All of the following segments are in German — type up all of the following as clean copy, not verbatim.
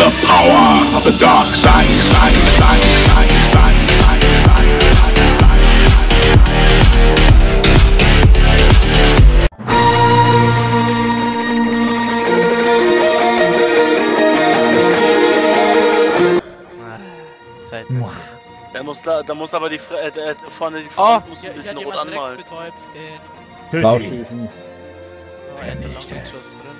The power of the dark side, side, side, side, side, side, side, side, Zeit. Da muss aber die vorne die Front muss ein bisschen rot anmalen. Bauschießen. Oh, er ist so Long-Range-Schuss drin.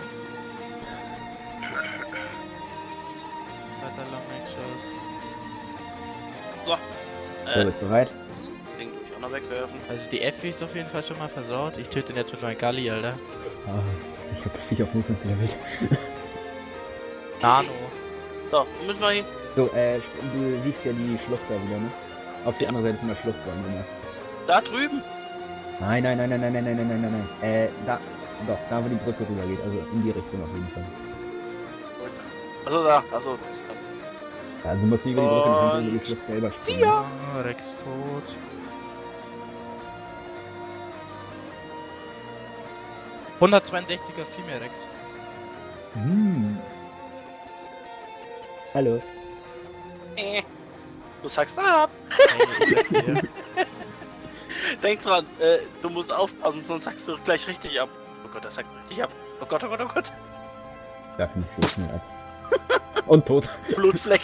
Weiter Long-Range-Schuss. So. Du bist bereit? Das Ding durch auch noch wegwerfen. Also die Effi ist auf jeden Fall schon mal versaut. Ich töte ihn jetzt mit meinem Galli, Alter. Ah, ich hab das Viech auf 0,5 Level. Nano. So, müssen wir hin. So, du siehst ja die Schlucht da wieder, ne? Auf die andere Seite von der Schlucht dann, ne? Da drüben. Nein, nein, nein, nein, nein, nein, nein, nein, nein, nein. Da, doch, da wo die Brücke rüber geht, also in die Richtung auf jeden Fall. Also da, also. Also du musst nie über die Brücke, dann kannst du über die Schlucht selber springen. Oh, Rex tot. ...162er Female Rex. Hallo. Du sagst ab. Denk dran, du musst aufpassen, sonst sagst du gleich richtig ab. Oh Gott, das sagt richtig ab. Oh Gott, oh Gott, oh Gott. Sag nicht so schnell ab. Und tot. Blutfleck.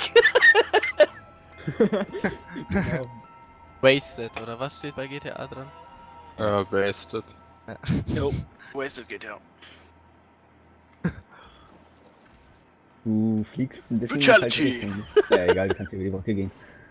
Genau. Wasted, oder was steht bei GTA dran? Wasted. Jo, wasted geht ja. Du fliegst ein bisschen in die falsche Brutality. Richtung. Ja, egal, du kannst über die Brücke gehen.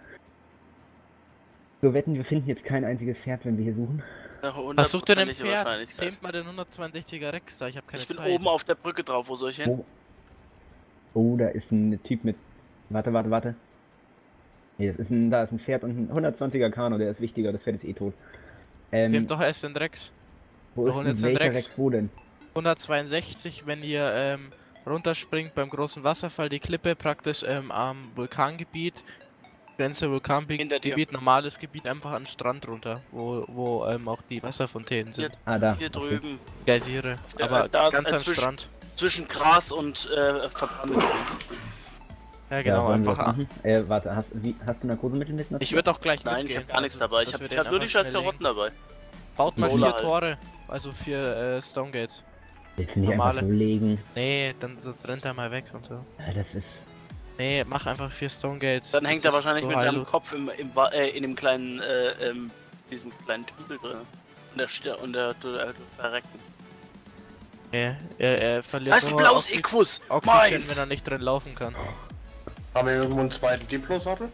So, wetten, wir finden jetzt kein einziges Pferd, wenn wir hier suchen. Was sucht denn ein 100% Pferd? Wahrscheinlichkeit. Zähmt mal den 162er Rex da, ich hab keine Ich bin Zeit. oben auf der Brücke drauf, wo soll ich hin? Oh, da ist ein Typ mit... Warte. Nee, da ist ein Pferd und ein 120er Kano, der ist wichtiger, das Pferd ist eh tot. Nehmt doch erst den Rex. Wo wir ist holen denn jetzt den welcher Rex. Rex, wo denn? 162, wenn ihr runterspringt beim großen Wasserfall, die Klippe praktisch am Vulkangebiet, Grenze Hinter dir. Vulkangebiet, normales Gebiet, einfach an den Strand runter, wo auch die Wasserfontänen sind. Ah, da. Hier Okay. drüben. Geysire, Ja, aber da, ganz am zwischen- Strand. Zwischen Gras und Verbrannung. Ja Ja, genau, wollen wir einfach das machen? Warte, hast du Narkosemittel mit? Ich würde auch gleich Nein, ich mitgehen, hab gar nichts also, dabei. Ich dass hab, wir ich den hab nur die einfach scheiß schnell Karotten dabei. Baut mal Mola 4 halt. Tore, also 4 Stone Gates. Willst du nicht einfach normale. so legen? Nee, dann rennt er mal weg und so. Ja, das ist... Nee, mach einfach 4 Stone Gates. Dann das hängt er ist wahrscheinlich so mit seinem heillos. Kopf in dem kleinen, diesem kleinen Tümpel drin. Und der verrecken. Nee, er verliert Was ist nur blaues Equus? Oxygen, wenn Meins! er nicht drin laufen kann. Haben wir irgendwo einen zweiten Diplo-Sattel?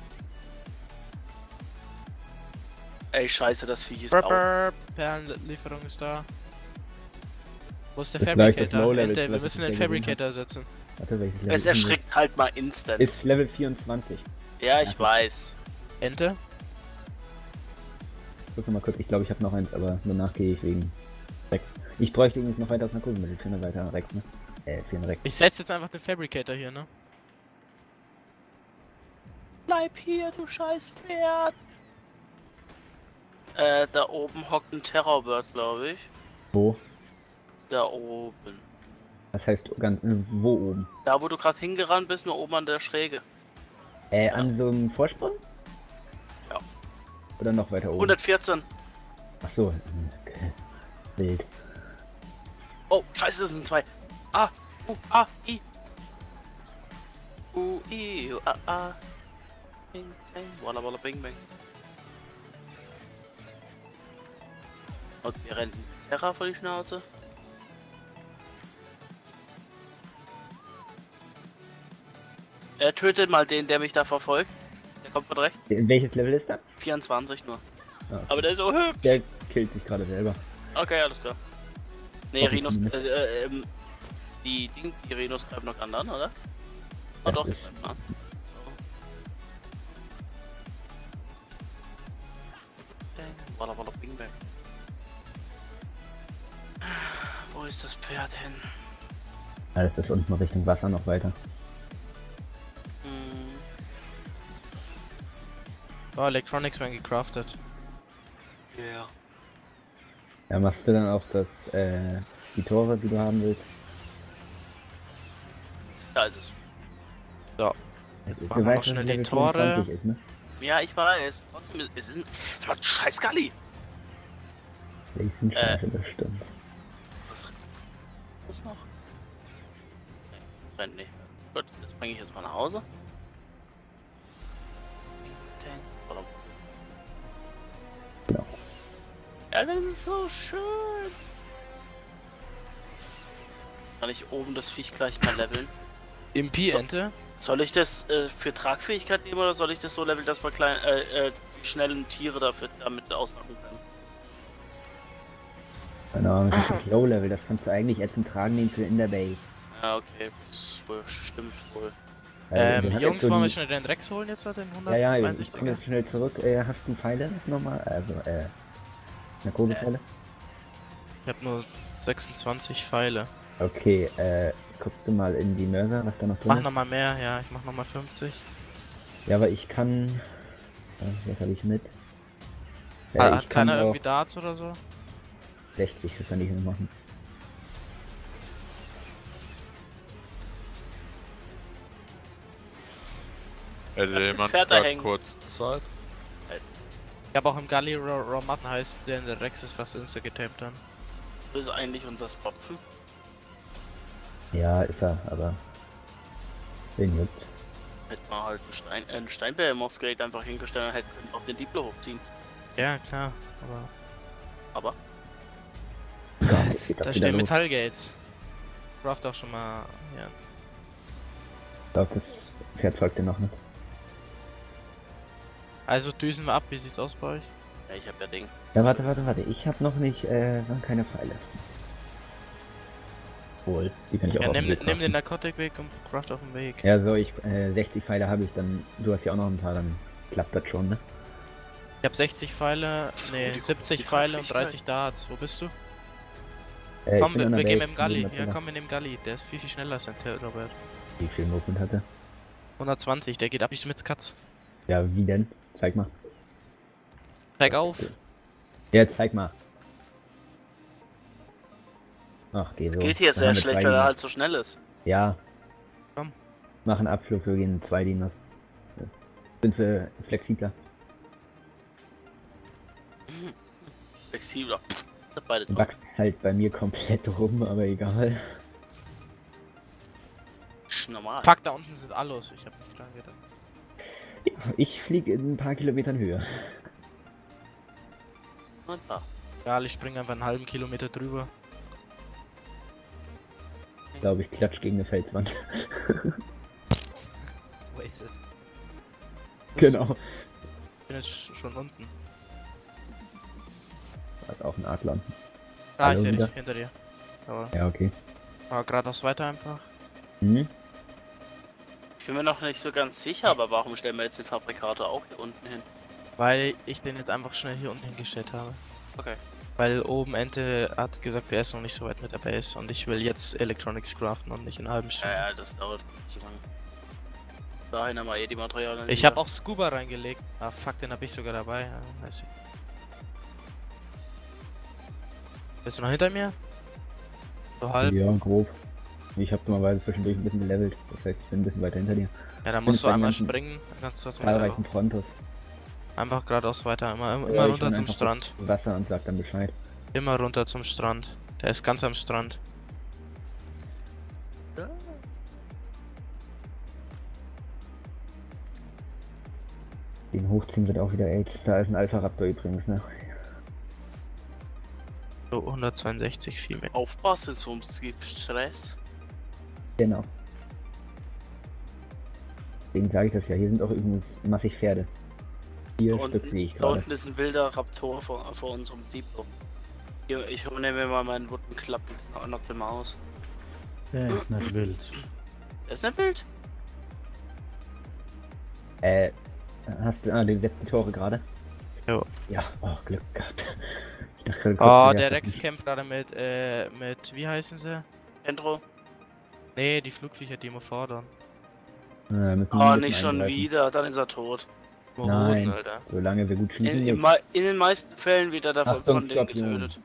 Ey, scheiße, das Viech ist blau. Perlenlieferung ist da. Wo ist der Das ist gleich das Fabricator? Low-Level, Ente, wir was müssen ich den da gesehen Fabricator setzen. Warte, welches Level Es ist denn das? erschrickt halt mal instant. Ist Level 24. Ja, Das ich ist- weiß. Ente? Guck mal kurz, ich glaube, ich habe noch eins, aber danach gehe ich wegen Rex. Ich bräuchte übrigens noch weiter aus Narkosemittel für eine weitere Rex, ne? Für einen Rex. Ich setze jetzt einfach den Fabricator hier, ne? Bleib hier, du scheiß Pferd! Da oben hockt ein Terrorbird, glaube ich. Wo? Da oben. Das heißt, ganz, wo oben? Da, wo du gerade hingerannt bist, nur oben an der Schräge. An so einem Vorsprung? Ja. Oder noch weiter oben? 114. Ach so. Okay. Wild. Oh, scheiße, das sind 2. I. Bing, bang, walla, walla, bing, bang. Und wir rennen Terra vor die Schnauze. Er tötet mal den, der mich da verfolgt. Der kommt von rechts. Welches Level ist das? 24 nur. Ah, okay. Aber der ist so hübsch. Der killt sich gerade selber. Okay, alles klar. Nee, Hoffe Rhinos, zumindest. die Rhinos greifen noch anderen, oder? Ah Das doch, die ist- greifen an. So. Walla walla bing bang. Wo ist das Pferd hin? Alles ist unten Richtung Wasser noch weiter. Hm. Oh, Electronics werden gecraftet. Ja. Ja, machst du dann auch das, die Tore, die du haben willst? Da ist es. So. Du Machen wir noch weißt, schnell was die Level Tore. 24 ist, ne? Ja, ich weiß. Trotzdem, es ist ein... Aber scheiß Galli! Die sind scheiße, das stimmt. Das ist noch... Das rennt nicht. Gut, das bringe ich jetzt mal nach Hause. Genau. Ja, das ist so schön. Kann ich oben das Viech gleich mal leveln? Impi-Ente? Soll ich das für Tragfähigkeit nehmen oder soll ich das so leveln, dass man die schnellen Tiere damit ausmachen kann? Keine Ahnung, das ist Low-Level, das kannst du eigentlich als ein Tragen nehmen für in der Base. Ja, okay, das stimmt wohl. Du hast Jungs, jetzt so wollen wir die- schnell den Rex holen jetzt, den Ja, ja, ich 162er? komme jetzt schnell zurück. Hast du Pfeile nochmal? Also, Narkosepfeile? Ich hab nur 26 Pfeile. Okay, guckst du mal in die Mörser, was da noch drin Mach ist? nochmal mehr, ja, ich mach nochmal 50. Ja, aber ich kann... was habe ich mit? Hat Ich kann keiner auch irgendwie Darts oder so? 60, das kann ich nur machen. Hätte jemand Pferd da gerade hängen. kurz Zeit? Ich hab auch im Gully Romatten heißt, der Rex ist fast insta getaped dann. Das ist eigentlich unser Spotfen. Ja, ist er, aber... Den juckt. Hätte man halt einen Steinbär im Mossgate einfach hingestellt und hätte auch den Diplo hochziehen. Ja, klar, aber... Gott, jetzt geht das Da wieder stehen los. Metallgates. Braucht auch schon mal... Ja. Ich glaube, das Pferd folgt dir noch nicht. Also düsen wir ab, wie sieht's aus bei euch? Ja, ich hab ja Ding. Ja, warte. Ich habe noch nicht, noch keine Pfeile. Wohl, die kann ich auch Ja, auf dem nimm Weg den craften. Narkotikweg und craft auf dem Weg. Ja, so, 60 Pfeile habe ich, dann... Du hast ja auch noch ein paar, dann klappt das schon, ne? Ich hab 60 Pfeile, So, nee, die 70 Tragfähigkeit. Pfeile und 30 Darts. Wo bist du? Ich Komm, bin an wir der gehen Base, mit dem Gully. neben der Ja, Zelle. komm, wir nehmen Gully. Der ist viel, viel schneller als der Robert. Wie viel Movement hat er? 120, der geht ab wie Schmitz Katz. Ja, wie denn? Zeig mal. Steig auf. Jetzt zeig mal. Ach, geh so. Geht hier Dann sehr haben wir schlecht, zwei weil er Dinos. halt so schnell ist. Ja. Komm. Mach einen Abflug, wir gehen 2 Dinos. Ja. Sind wir flexibler. Flexibler. Beide Du drauf. wachst halt bei mir komplett rum, aber egal. Normal. Fuck, da unten sind Allos. Ich hab nicht dran gedacht. Ich fliege in ein paar Kilometern Höhe. Wunderbar. Ja, ich springe einfach einen halben Kilometer drüber. Ich glaube, ich klatsch gegen eine Felswand. Wo ist es? Genau. Ich bin jetzt schon unten. Da ist auch ein Adler. Ah, Hallo ich seh wieder. dich, hinter dir. Aber Ja, okay. geradeaus weiter einfach. Hm? Ich bin mir noch nicht so ganz sicher, aber warum stellen wir jetzt den Fabrikator auch hier unten hin? Weil ich den jetzt einfach schnell hier unten hingestellt habe. Okay. Weil oben Ente hat gesagt, er ist noch nicht so weit mit der Base und ich will jetzt Electronics craften und nicht in einer halben Stunde. Ja, das dauert zu lange. Dahin haben wir eh die Materialien. Ich wieder. habe auch Scuba reingelegt. Ah fuck, den habe ich sogar dabei. Ja, weiß ich. Bist du noch hinter mir? So halb? Ja, grob. Ich habe dummerweise zwischendurch ein bisschen gelevelt. Das heißt, ich bin ein bisschen weiter hinter dir. Ja, dann bin musst du bei den einmal ganzen springen. Dann kannst du das Zahlreichen Frontos. einfach geradeaus weiter. Immer Ja, ich runter bin zum einfach Strand. das Wasser und sag dann Bescheid. Immer runter zum Strand. Der ist ganz am Strand. Den hochziehen wird auch wieder AIDS. Da ist ein Alpha Raptor übrigens, ne? So 162 viel mehr. Aufpassen, sonst gibt Stress. Genau. Deswegen sage ich das ja. Hier sind auch übrigens massig Pferde. 4 Da Stück sehe ich da gerade. unten ist ein wilder Raptor vor unserem Depot. Hier, ich nehme mir mal meinen Wooden Club und knock den mal aus. Der ist nicht wild. Der ist nicht wild. Hast du. Du setzt die Tore gerade? Jo. Ja, oh, Glück gehabt. Ich dachte gerade kurz, Oh, du wärst der das Rex nicht. kämpft gerade mit, wie heißen sie? Endro. Nee, die Flugviecher, die immer fordern. Müssen Oh, wir ein nicht bisschen schon eingreifen. wieder, dann ist er tot. Nein. Alter. Solange wir gut schießen. In, wir- in den meisten Fällen wird er davon Achtung, von denen Skorpion. getötet.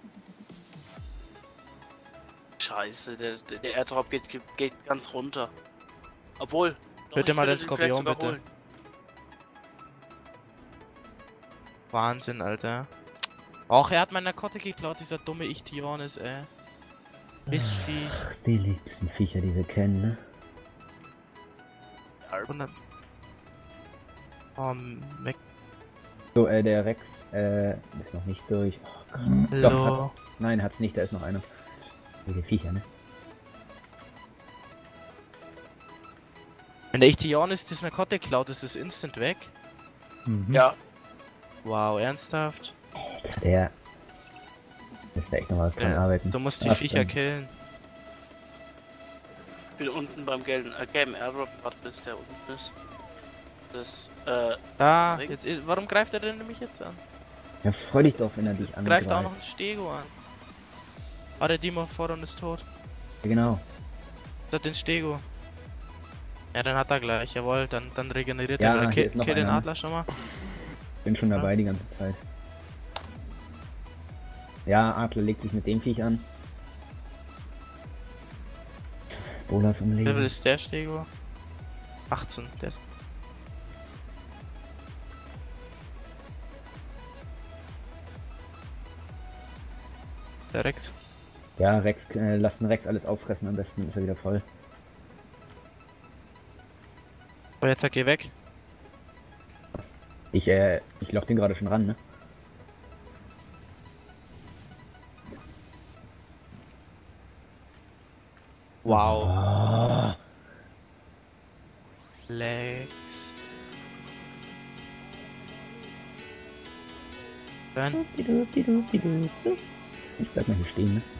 Scheiße, der Airdrop geht ganz runter. Obwohl, Bitte ich mal würde den sie vielleicht Skorpion, sogar bitte. holen. Wahnsinn, Alter. Och, er hat meine Narkotik geklaut, dieser dumme Ichthyonis, ey. Mistviech. Ach, die liebsten Viecher, die wir kennen, ne? 100. Oh, weg. So, der Rex, ist noch nicht durch. Oh Gott. Doch, Hallo. hat's. Nein, hat's nicht, da ist noch einer. Die Viecher, ne? Wenn der Ichthyonis das Narkotik klaut, ist es instant weg. Mhm. Ja, Wow, ernsthaft? Alter, der... Müsste echt noch was dran Ja, arbeiten. Du musst die Ach, Viecher dann- killen. ich bin unten beim gelben Airdrop, warte bis der unten ist. Das, Da, Ring? jetzt ist, warum greift er denn mich jetzt an? Ja, freu dich doch, wenn er dich angreift. Greift auch noch ein Stego an. Ah, der Dimo Fordon ist tot. Ja, genau. Hat den Stego. Ja, dann hat er gleich, jawohl, dann regeneriert Ja, er wieder. hier ist noch Kill den einer. Adler schon mal. Bin schon dabei die ganze Zeit. Ja, Adler legt sich mit dem Viech an. Bolas Level umlegen. ist der Stego. 18, der ist. Der Rex. Ja, Rex, lassen Rex alles auffressen, am besten ist er wieder voll. Oh, jetzt geh weg. Ich lock den gerade schon ran, ne? Wow. Ah, Lex. Dann. ich bleib mal hier stehen, ne?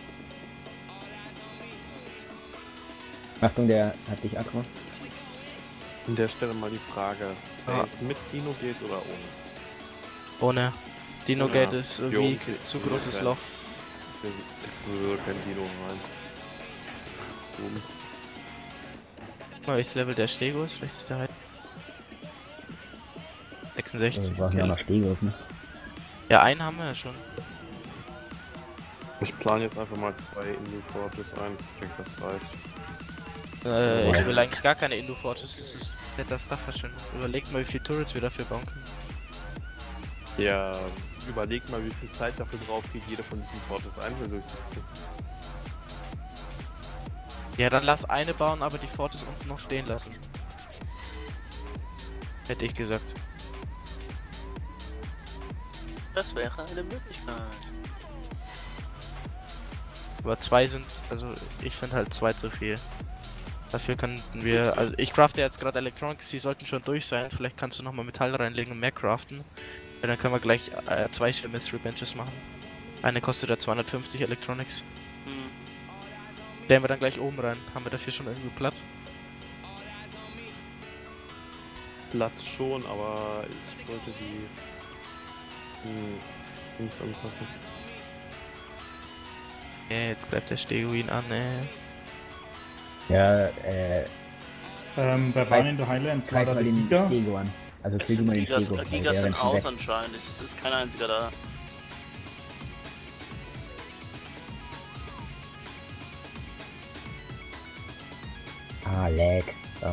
Achtung, der hat dich aggro. An der Stelle mal die Frage, Ja. es mit Dino geht oder ohne? Ohne. Dino Ja. Gate ist Jo, irgendwie okay. zu großes Okay. Loch. Ich will kein Dino rein. Oben. Mal welches Level der Stego ist, vielleicht ist der halt. 66. Wir brauchen ja Okay. noch Stegos, ne? Ja, einen haben wir ja schon. Ich plane jetzt einfach mal 2 Indie-Forges ein. Ich denke, das reicht. Ich will eigentlich gar keine Indo-Fortress, das ist netter Stuff-Verschwendung. Überlegt mal, wie viele Turrets wir dafür bauen können. Ja, überleg mal, wie viel Zeit dafür drauf geht, jeder von diesen Forges einzeln durchzuführen. Ja, dann lass eine bauen, aber die Fortress unten noch stehen lassen. Hätte ich gesagt. das wäre eine Möglichkeit. Aber zwei sind, also ich finde halt zwei zu viel. Dafür könnten wir, also ich crafte jetzt gerade Electronics, die sollten schon durch sein. Vielleicht kannst du nochmal Metall reinlegen und mehr craften. Ja, dann können wir gleich zwei Mystery Benches machen. Eine kostet ja 250 Electronics. Hm. Stellen wir dann gleich oben rein. Haben wir dafür schon irgendwie Platz? Platz schon, aber ich wollte die Dings anpassen. Ja, jetzt greift der Stegoin an, Ja, Bei Run in the Highlands war greif da mal der den Giga. Stego an. Also Es kill du sind mal den Gigas, Stego. weil Gigas der sind rennt schon aus weg. anscheinend. Es ist kein einziger da. Ah, lag. So.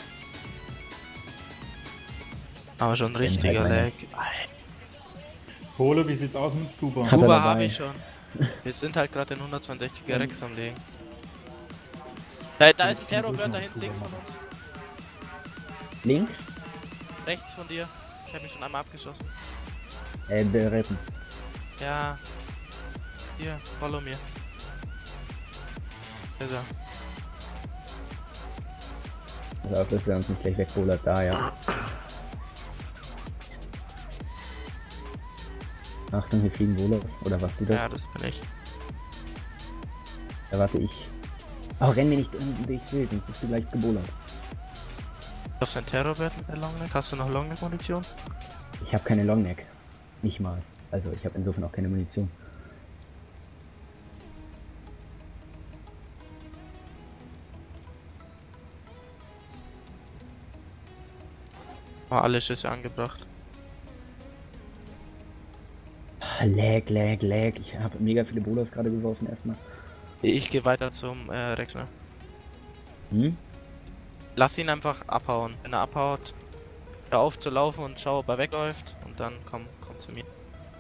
Aber schon halt richtiger meine- Lag. Polo, wie sieht's aus mit Kuba? Hat er Kuba dabei. habe ich schon. Wir sind halt gerade den 162er Rex am Legen. Da ist ein Terrorbird da hinten links von uns. Links? Rechts von dir. Ich habe mich schon einmal abgeschossen. Beritten. Ja. Hier, follow mir. Da ist er. Also auf, dass er uns nicht gleich wegbowlert. Da, ja. Achtung, hier fliegen Bolas. Oder was du das? Ja, das bin ich. Da warte ich. Oh, renn mir nicht durch Wild, sonst bist du gleich gebowlert. Auf sein Terrorbird mit der Longneck? Hast du noch Longneck-Munition? Ich habe keine Longneck. Nicht mal. Also ich habe insofern auch keine Munition. War alle Schüsse angebracht. Ah, lag. Ich habe mega viele Bolas gerade geworfen erstmal. Ich gehe weiter zum Rex, ne? Hm? Lass ihn einfach abhauen. Wenn er abhaut, hör auf zu laufen und schau, ob er wegläuft. Und dann komm zu mir.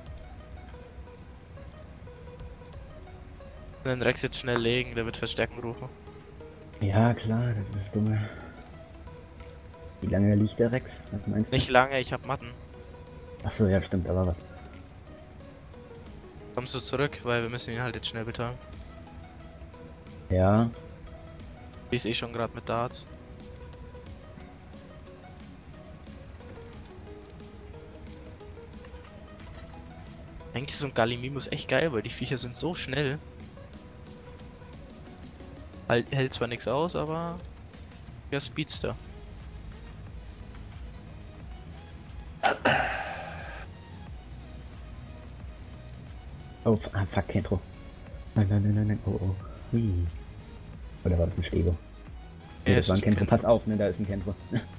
Den Rex jetzt schnell legen, der wird Verstärkung rufen. Ja, klar, das ist dumm. Wie lange liegt der Rex? Was meinst du? Nicht lange, ich hab Matten. Achso, ja, stimmt, da war was. Kommst du zurück, weil wir müssen ihn halt jetzt schnell bezahlen. Ja, Wie ist eh schon gerade mit Darts. Eigentlich ist so ein Gallimimus echt geil, weil die Viecher sind so schnell. Hält zwar nichts aus, aber ja, Speedster. oh, fuck, Kentro. Nein, oh. Hui. Oder war das ein Stego? Nee, Ja, das war ein ist ein Kentro, Kentro. pass auf, ne, da ist ein Kentro.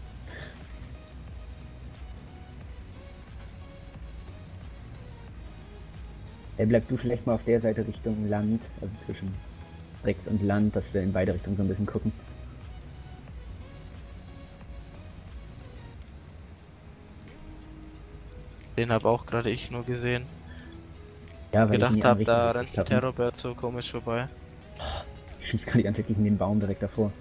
Ey, bleib du vielleicht mal auf der Seite Richtung Land, also zwischen Rex und Land, dass wir in beide Richtungen so ein bisschen gucken. Den habe auch gerade ich nur gesehen. Ja, weil Gedacht ich habe, da rennt ein ein Terrorbird so komisch vorbei. Ich schieß gerade die ganze Zeit gegen den Baum direkt davor.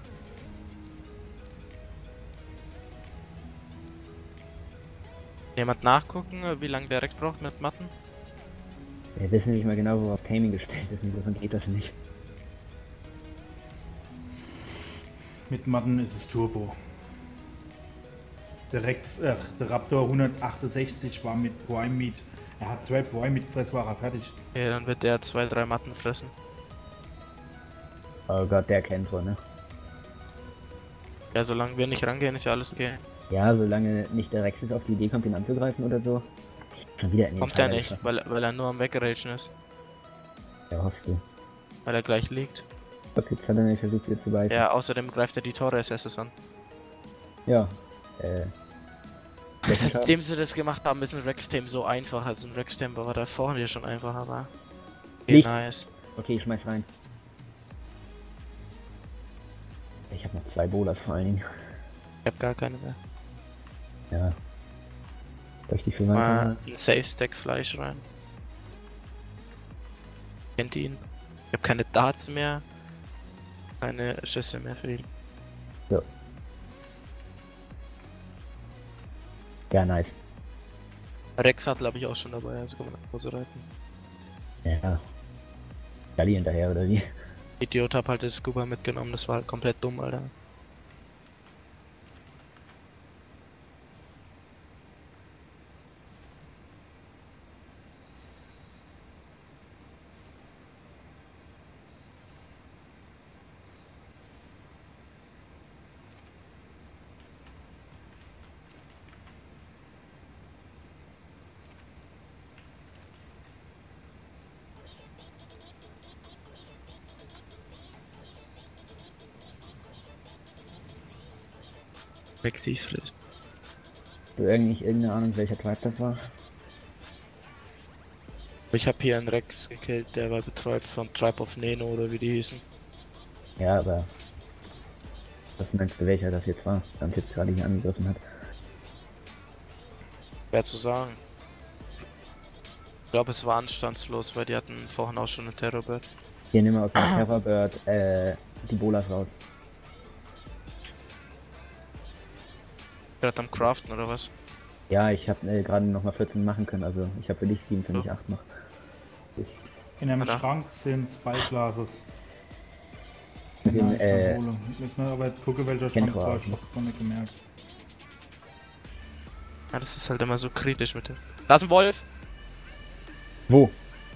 Jemand nachgucken, wie lange der Rex braucht mit Matten? Wir wissen nicht mal genau, worauf Taming gestellt ist, insofern geht das nicht. Mit Matten ist es Turbo. Der der Raptor 168 war mit Prime Meat. Er hat 2 Prime Meat, jetzt war er fertig. Ja, dann wird der 2-3 Matten fressen. Oh Gott, der Kentro, ne? Ja, solange wir nicht rangehen, ist ja alles okay. Ja, solange nicht der Rex ist auf die Idee kommt, ihn anzugreifen oder so. Schon wieder in den Kommt er Pfeiler nicht, geschossen. weil er nur am Wegragen ist. Ja, hoffst du. Weil er gleich liegt. Okay, jetzt hat er nämlich versucht, wieder zu beißen. Ja, außerdem greift er die Torres SS an. Ja, Seitdem sie das gemacht haben, ist ein Rex-Team so einfach. Also ein Rex-Team war da vorne ja schon einfach, aber... Okay, Licht. nice. Okay, ich schmeiß rein. Ich habe noch 2 Bolas vor allen Dingen. Ich hab gar keine mehr. Ja. Soll ich die für Mal ein Safe-Stack Fleisch rein. Kennt ihn. Ich hab keine Darts mehr. Keine Schüsse mehr für ihn. Ja, nice. Rex hat glaube ich auch schon dabei, also kann man nach Hause reiten. Ja. Galli hinterher, oder wie? Idiot hab halt das Scuba mitgenommen, das war halt komplett dumm, Alter. Rexy frisst. Du irgendeine Ahnung, welcher Tribe das war? Ich habe hier einen Rex gekillt, der war betreut von Tribe of Neno oder wie die hießen. Ja, aber... Was meinst du, welcher das jetzt war, der uns jetzt gerade hier angegriffen hat? Schwer zu sagen. Ich glaube, es war anstandslos, weil die hatten vorhin auch schon einen Terrorbird. Hier, nimm mal aus dem Terrorbird, die Bolas raus. Gerade am Craften oder was? Ja, ich habe gerade noch mal 14 machen können, also ich habe für dich 7, für mich 8 noch. In einem Oder? Schrank sind 2 Glases. Mit Ja, dem, ich kann holen. Jetzt mal aber jetzt gucke, welcher Schrank Kentro es war, auch ich hab's gar nicht gemerkt. Ja, das ist halt immer so kritisch mit dem. Da ist ein Wolf! Wo?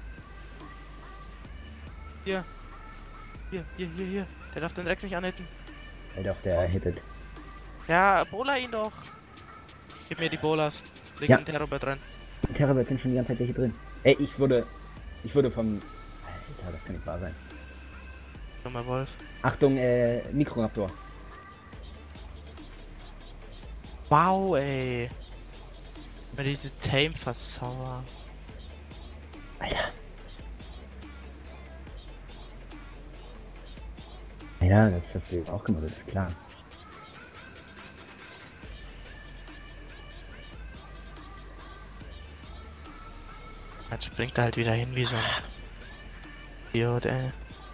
Hier! Hier. Der darf den Rex nicht anhitten. Doch, der hittet. Ja, Bola ihn doch! Gib mir die Bolas. Leg Ja. den Terrorbird rein. Die Terrorbirds sind schon die ganze Zeit welche drin. Ey, ich wurde vom... Alter, das kann nicht wahr sein. Nochmal Wolf. Achtung, Mikroraptor. Wow, ey! Immer diese Tame-Versauer. Alter. Ja, das hast du auch gemacht, das ist klar. Jetzt springt er halt wieder hin wie so ein Idiot, ey.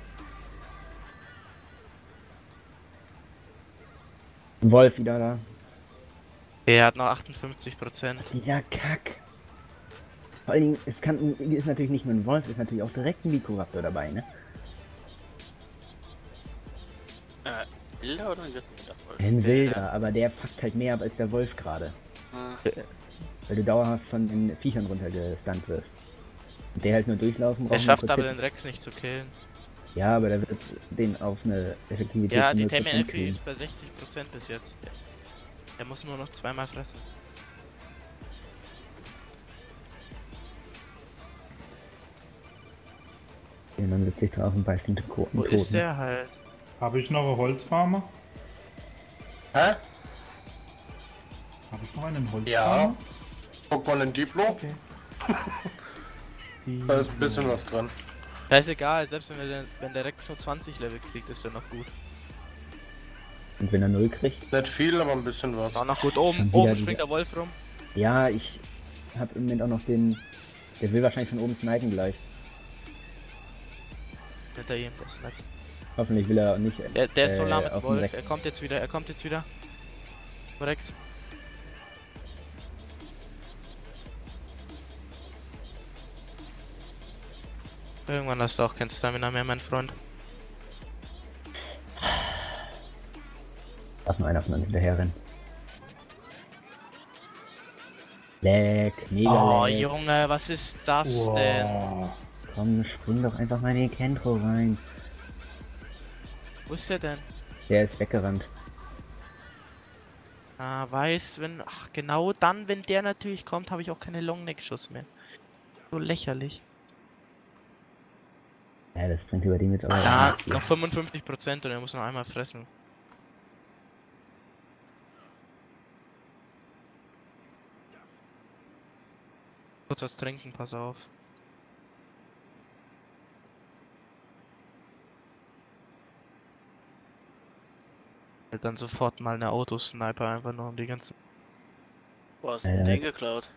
Wolf wieder da. Er hat noch 58%. Dieser Kack. Vor allen Dingen, ist natürlich nicht nur ein Wolf, ist natürlich auch direkt ein Vicoraptor dabei, ne? Wilder oder ein Wilder? Ein Wilder, aber der fuckt halt mehr ab als der Wolf gerade. Weil du dauerhaft von den Viechern runtergestunt wirst. Und der halt nur durchlaufen Er braucht. schafft aber den Rex nicht zu killen. Ja, aber der wird den auf eine Effektivität Ja, von die 0% Tame Elfie kriegen. ist bei 60% bis jetzt. Er muss nur noch zweimal fressen. Und dann sitzt sich drauf und beißt den Toten. Wo ist der halt? Habe ich noch eine Holzfarmer? Hä? Habe ich noch einen Ja. Holzfarmer? Guck mal in Diplo. Okay. Die- Da ist ein bisschen was drin. Da ist egal, selbst wenn der Rex nur 20 Level kriegt, ist er noch gut. Und wenn er 0 kriegt? Nicht viel, aber ein bisschen was. Ist auch noch gut. Schon Oben wieder springt der Wolf rum. Ja, ich habe im Moment auch noch den... Der will wahrscheinlich von oben snipen gleich. Hinter ihm, das ist nett. Hoffentlich will er nicht Der ist so nah mit auf dem den Wolf. Rex. Er kommt jetzt wieder. Rex. Irgendwann hast du auch kein Stamina mehr, mein Freund. Darf nur einer von uns hinterher rennen. Leck, mega Oh, leck. Junge, was ist das denn? Wow. Komm, spring doch einfach mal in den Kentro rein. Wo ist der denn? Der ist weggerannt. Ah, weiß, wenn... Ach, genau dann, wenn der natürlich kommt, habe ich auch keine Longneck-Schuss mehr. So lächerlich. Ja, das bringt über den jetzt aber Ja, nicht viel. noch 55% und er muss noch einmal fressen. Kurz was trinken, pass auf. Dann sofort mal eine Autosniper einfach nur um die ganzen... Wo hast du denn den Ja. geklaut?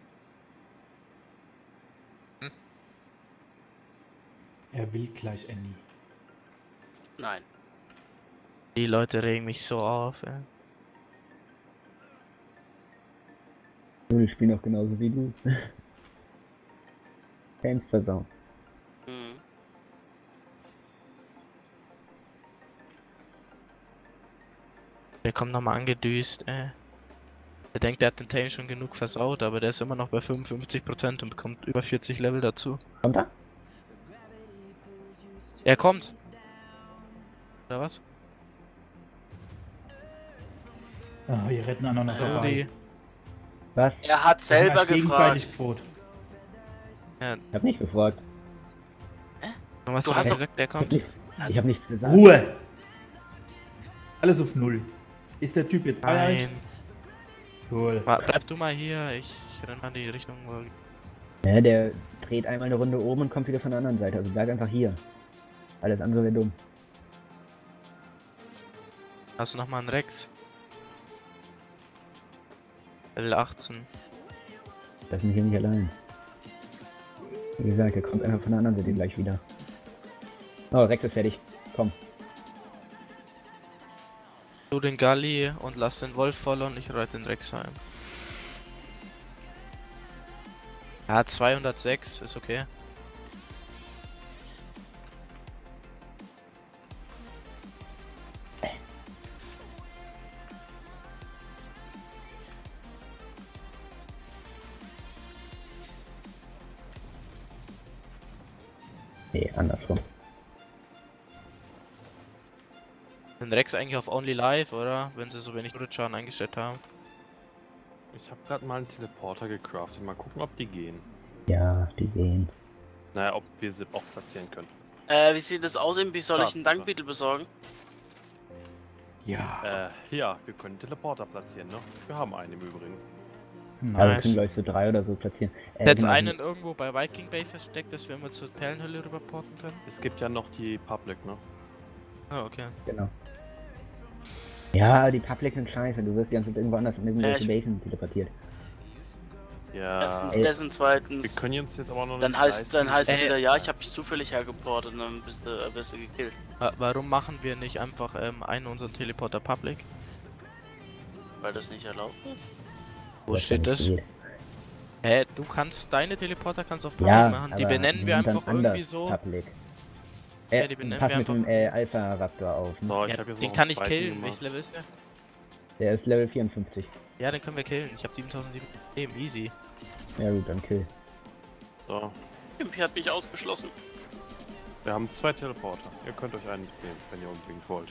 Er will gleich Annie. Nein. Die Leute regen mich so auf, ey. Ich spiele auch genauso wie du. Games versauen. Mhm. Der kommt nochmal angedüst, ey. Der denkt, der hat den Tame schon genug versaut, aber der ist immer noch bei 55% und bekommt über 40 Level dazu. Kommt er? Er kommt! Oder was? Ah, ihr retten einer noch dabei. Rudi. Was? Er hat Wir haben selber euch gefragt. gegenseitig gefroht. Ich hab nicht gefragt. Und was Du hast hast du doch- gesagt, der Ich hab kommt? nichts gesagt. Ruhe! Alles auf Null. Ist der Typ jetzt bei euch? Nein. Cool. Bleib du mal hier, ich renn mal in die Richtung. Ja, der dreht einmal eine Runde oben und kommt wieder von der anderen Seite. Also bleib einfach hier. Alles andere wäre dumm. Hast du noch mal einen Rex? Level 18. Lass mich hier nicht allein. Wie gesagt, der kommt einfach von der anderen Seite gleich wieder. Oh, Rex ist fertig. Komm. Du den Galli und lass den Wolf voll und ich reite den Rex heim. Ja, 206 ist okay. Nee, andersrum. Den Rex eigentlich auf Only Live, oder? Wenn sie so wenig Schaden eingestellt haben. Ich habe gerade mal einen Teleporter gecraftet. Mal gucken, ob die gehen. Ja, die gehen. Naja, ob wir sie auch platzieren können. Wie sieht das aus? Wie soll ich einen Dankbittel besorgen? Ja. Ja, wir können Teleporter platzieren, ne? Wir haben einen im Übrigen. Aber wir Nice. können gleich so 3 oder so platzieren. Jetzt genau, einen irgendwo bei Viking Bay versteckt, dass wir immer zur Perlenhöhle rüberporten können. Es gibt ja noch die Public, ne? Ah, okay. Genau. Ja, die Public sind scheiße. Du wirst die ganze Zeit irgendwo anders in irgendwelche Ja, Basen teleportiert. Ja, Erstens, Ey. dessen, wir zweitens. können uns jetzt aber noch Dann nicht heißt es Ey. wieder, ja, ich habe dich zufällig hergeportet und dann bist du gekillt. Warum machen wir nicht einfach einen unseren Teleporter public? Weil das nicht erlaubt wird. Wo Was steht ja das? nicht geht. Du kannst deine Teleporter kannst auf public Ja, machen. Die aber benennen wir sind dann einfach irgendwie anders so. Public. Ja, die benennen pass wir mit dem Alpha Raptor auf. Ne? So, ich Ja, hab jetzt den noch kann einen ich zweiten killen. gemacht. Welches Level ist der? Der ist Level 54. Ja, den können wir killen. Ich habe 7700 Leben. Easy. Ja gut, dann kill. So, Impi hat mich ausgeschlossen. wir haben 2 Teleporter. Ihr könnt euch einen nehmen, wenn ihr unbedingt wollt.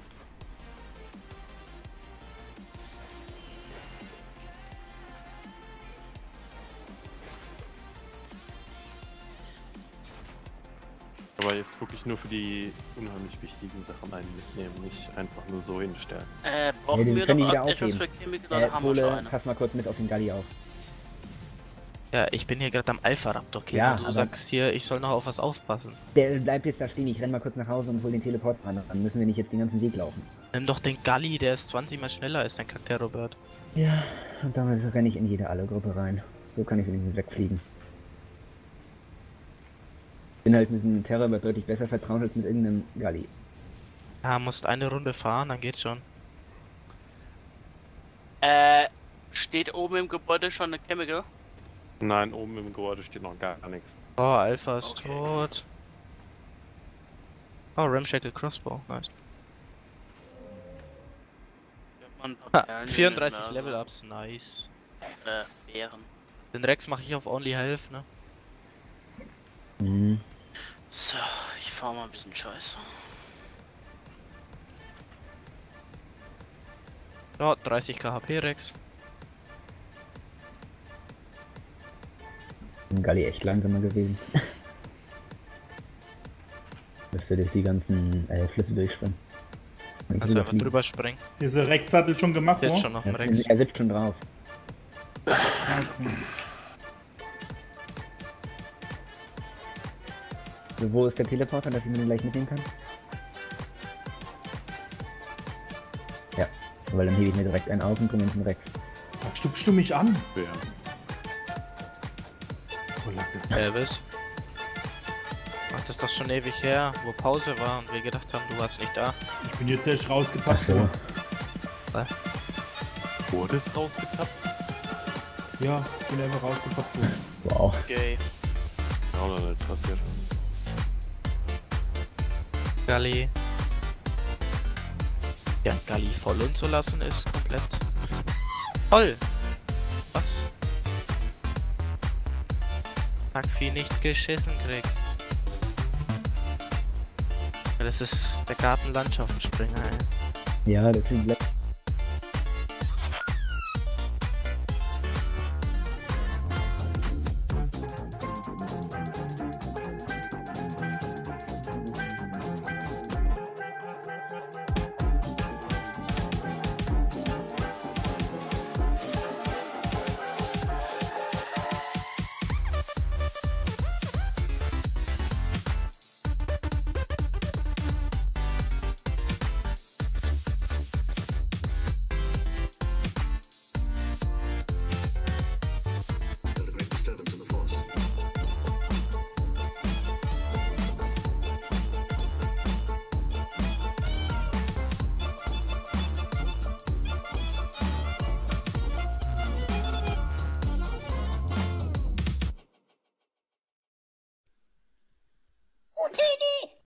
Aber jetzt wirklich nur für die unheimlich wichtigen Sachen einen mitnehmen, nicht einfach nur so hinstellen. Brauchen den wir können die noch wieder etwas für aufheben. Chemical oder haben wir schon Pole, eine? pass mal kurz mit auf den Galli auf. Ja, ich bin hier gerade am Alpha Raptor killen Ja, und du aber- sagst hier, ich soll noch auf was aufpassen. Der bleibt jetzt da stehen, ich renn mal kurz nach Hause und hol den Teleport ran. Dann müssen wir nicht jetzt den ganzen Weg laufen. Nimm doch den Galli, der ist 20 mal schneller als dein Kakterobird. Ja, und damit renne ich in jede alle Gruppe rein. So kann ich wenigstens wegfliegen. Bin halt mit dem Terrorbird deutlich besser vertraut als mit irgendeinem Galli. Ja, musst eine Runde fahren, dann geht's schon. Steht oben im Gebäude schon eine Chemical? Nein, oben im Gebäude steht noch gar nichts. Oh, Alpha ist Okay. tot. Oh, Ramshackle Crossbow, nice. Ich hab mal ein paar Ha, Perlen 34 in der Level Nase. Ups, nice. Bären. Den Rex mache ich auf Only Health, ne? Mhm. So, ich fahr mal ein bisschen Scheiße. Ja, 30 KHP Rex. Ein Galli echt langsamer gewesen. Müsste durch die ganzen Flüsse durchschwimmen. Und Kannst du drüber einfach fliegen. drüber springen. Ist der Rex-Sattel schon gemacht, Jetzt wo? schon noch ein Ja, Rex. er sitzt schon drauf. Okay. So, wo ist der Teleporter, dass ich mir den gleich mitnehmen kann? Ja, weil dann hebe ich mir direkt einen auf und bringe ihn zum Rex. Da stupst du mich an. Ja. Oh, Lacke. Was? Ach, das ist doch schon ewig her, wo Pause war und wir gedacht haben, du warst nicht da. Ich bin jetzt echt rausgepackt Ach so. worden. Wurde es rausgetappt? Ja, ich bin einfach rausgepackt worden. Wow. Gay. Ja, oder nicht passiert. Galli. Ja, Galli vollen zu lassen ist komplett toll. Was? Hackvieh nichts geschissen kriegt. Ja, das ist der Gartenlandschaftenspringer, ey. Ja, der Typ bleibt